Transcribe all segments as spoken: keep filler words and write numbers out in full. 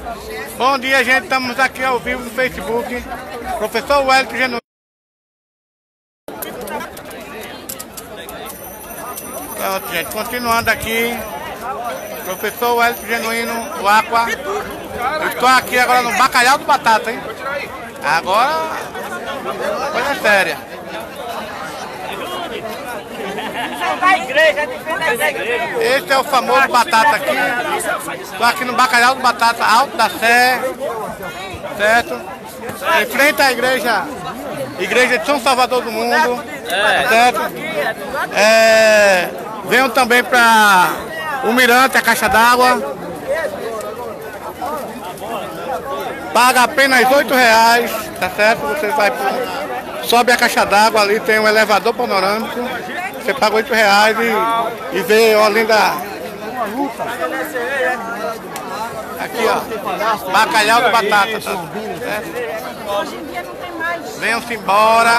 Bom dia, gente. Estamos aqui ao vivo no Facebook. Professor Wellington Genuíno. Pronto, gente. Continuando aqui. Professor Wellington Genuíno, do Aqua. Eu estou aqui agora no Bacalhau do Batata, hein? Agora, coisa séria. Esse é o famoso Batata aqui. Estou aqui no Bacalhau do Batata, Alto da Sé, certo? Em frente à igreja, igreja de São Salvador do Mundo, certo? É, venham também para o Mirante, a caixa d'água. Paga apenas oito reais, tá certo? Você vai, sobe a caixa d'água, ali tem um elevador panorâmico. Você paga oito reais e, e vê Olinda. Aqui, ó. Bacalhau do Batata, tá? Hoje em dia não tem mais. Venham-se embora.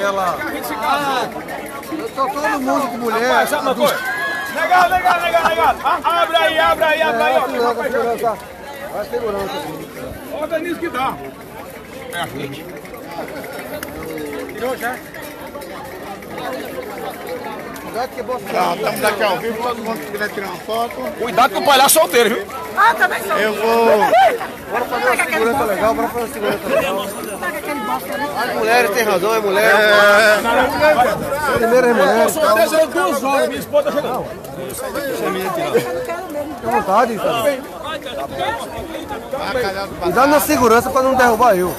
Eu tô todo mundo com mulher. Rapaz, sabe uma coisa? Legal, legal, legal, legal. Abre aí, abre aí, abre aí. Vai segurança. Vai segurança. Olha nisso que dá. É a gente. Tirou já? Então, estamos aqui ao vivo, todo mundo que quiser tirar uma foto. Cuidado com o palhaço solteiro, viu? Ah, também sou. Eu vou. Bora fazer uma segurança legal, bora fazer uma segurança legal. As mulheres têm razão, é mulher. É... Primeiro é mulher. Eu sou desde duas horas, minha esposa chegou. Fica à vontade, então. Bacalhau do Batata. Cuidado na segurança pra não derrubar eu.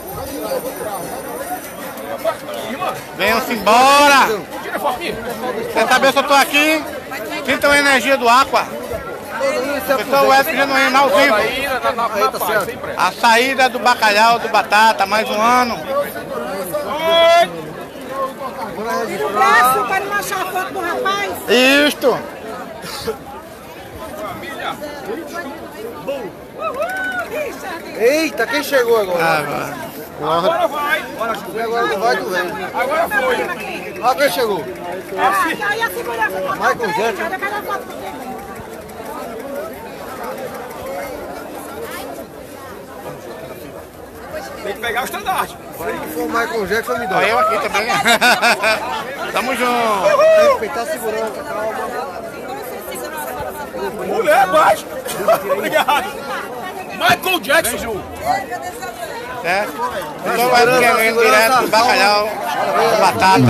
Venham-se embora! Quer saber se eu tô aqui? Sintam a energia do Aqua. Pessoal, o Wellington Genuíno ao vivo. A saída do Bacalhau do Batata, mais um ano. Tira o braço para não achar a foto do rapaz. Isto! Eita, quem chegou agora? Agora. Agora vai. Agora não vai, tu vem. Agora foi. Olha quem chegou. Ah, aí a segurança tá Michael Jackson. Cadê a foto do tempo? Tem que pegar o estandarte. Se for o Michael Jackson, me dá. Olha eu aqui também. Tamo junto. Tem que respeitar a segurança, calma. Mulher, baixo. Obrigado. Michael Jackson. Certo? Então vai Genuíno direto do Bacalhau do Batata.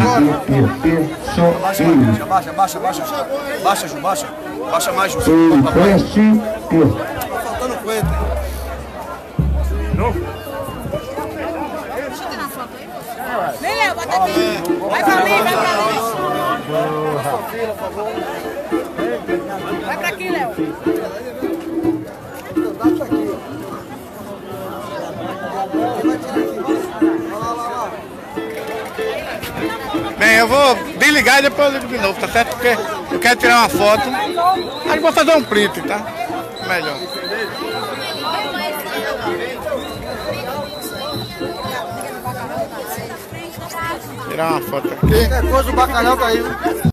Baixa, baixa, baixa, baixa. Baixa, Ju, baixa. Baixa mais, Ju. Tá faltando coentro. Vem, Léo, bota aqui. Vai pra ali, vai pra ali. Vai pra aqui, Léo. Bem, eu vou desligar e depois eu ligo de novo, tá certo? Porque eu quero tirar uma foto. Aí vou fazer um print, tá? Melhor. Tirar uma foto aqui. Qualquer coisa, o bacalhau caiu.